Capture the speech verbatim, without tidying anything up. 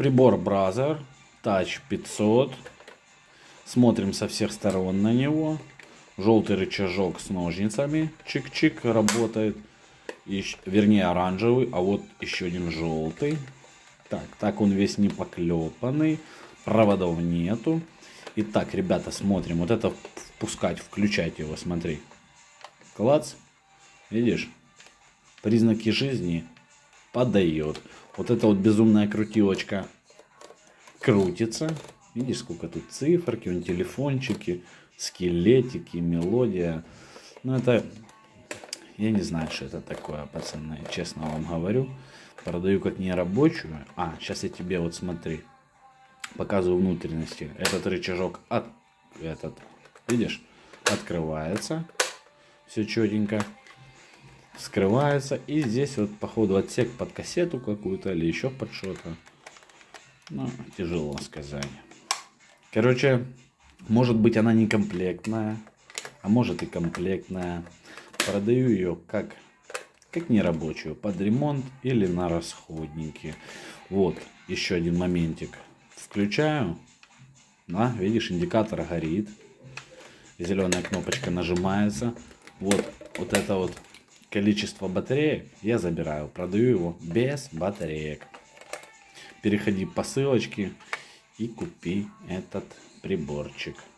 Прибор Brother Touch пятьсот. Смотрим со всех сторон на него. Желтый рычажок с ножницами. Чик-чик работает. И, вернее оранжевый. А вот еще один желтый. Так, так он весь не поклепанный. Проводов нету. Итак, ребята, смотрим. Вот это впускать, включать его, смотри. Клац. Видишь? Признаки жизни подает. Вот эта вот безумная крутилочка крутится. Видишь, сколько тут циферки, вон телефончики, скелетики, мелодия. Ну это, я не знаю, что это такое, пацаны, честно вам говорю. Продаю как нерабочую. А, сейчас я тебе вот смотри. Показываю внутренности. Этот рычажок от, этот, видишь, открывается. Все четенько. Скрывается. И здесь вот, походу, отсек под кассету какую-то или еще под что-то. Ну, тяжело сказать. Короче, может быть она не комплектная, а может и комплектная. Продаю ее как, как нерабочую, под ремонт или на расходники. Вот, еще один моментик. Включаю. Да, видишь, индикатор горит. Зеленая кнопочка нажимается. Вот, вот это вот количество батареек я забираю. Продаю его без батареек. Переходи по ссылочке и купи этот приборчик.